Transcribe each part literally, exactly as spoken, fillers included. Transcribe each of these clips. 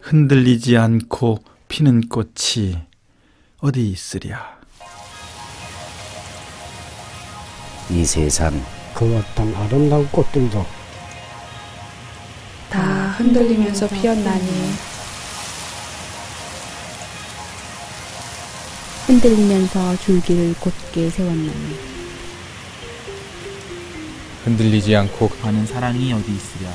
흔들리지 않고 피는 꽃이 어디 있으랴. 이 세상 그 어떤 아름다운 꽃들도 다 흔들리면서 피었나니 흔들리면서 줄기를 곧게 세웠나니 흔들리지 않고 가는 사랑이 어디 있으랴.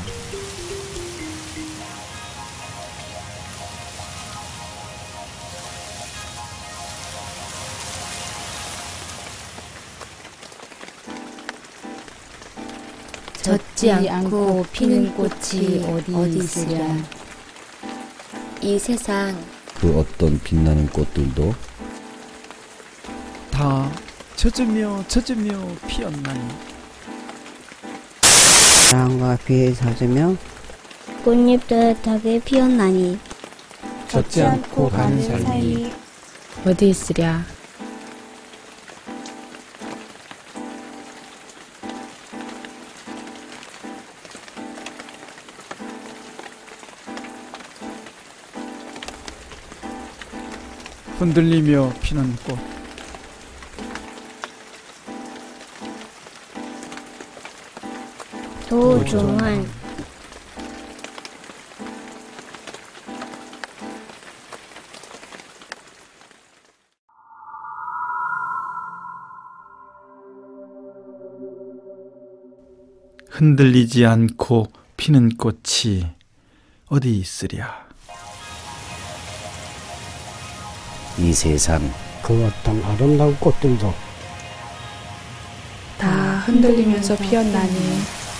젖지 않고 피는 꽃이 어디 있으랴. 이 세상 그 어떤 빛나는 꽃들도 다 젖으며 젖으며 피었나니 바람과 비에 젖으며 꽃잎 따뜻하게 피었나니 젖지 않고 가는 사이 어디 있으랴. 흔들리며 피는 꽃. 도종환. 흔들리지 않고 피는 꽃이 어디 있으랴. 이 세상 그 어떤 아름다운 꽃들도 다 흔들리면서 피었나니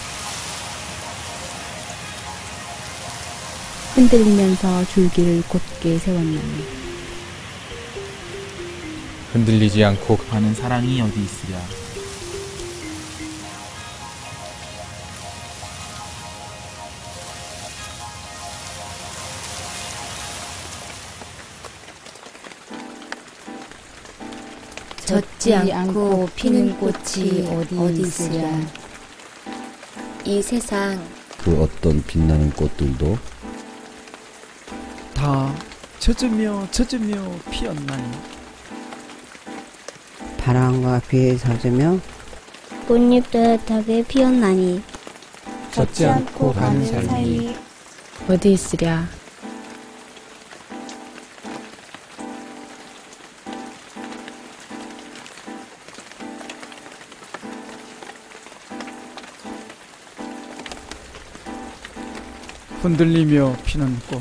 흔들리면서 줄기를 곧게 세웠나니 흔들리지 않고 가는 사랑이 어디 있으랴. 젖지 않고 피는 꽃이 어디 있으랴. 이 세상 그 어떤 빛나는 꽃들도 다 젖으며 젖으며 피었나니 바람과 비에 젖으며 꽃잎 따뜻하게 피었나니 젖지 않고 가는 사이 어디 있으랴. 흔들리며 피는 꽃.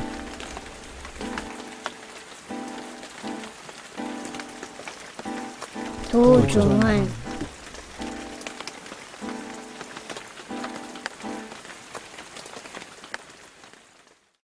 도종환.